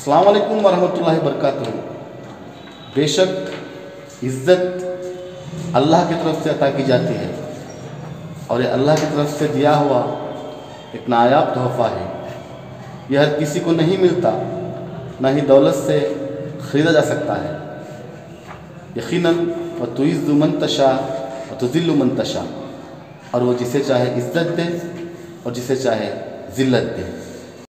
अस्सलाम वालेकुम वरहमतुल्लाहि वबरकातुहू। बेशक इज़्ज़त अल्लाह की तरफ से अता की जाती है और ये अल्लाह की तरफ से दिया हुआ एक नायाब तोहफ़ा है। यह हर किसी को नहीं मिलता, ना ही दौलत से ख़रीदा जा सकता है। यकीनन व तुइज़्ज़ु मन तशा व तुज़िल्लु मन तशा, और वो जिसे चाहे इज़्ज़त दे और जिसे चाहे ज़िल्लत दे।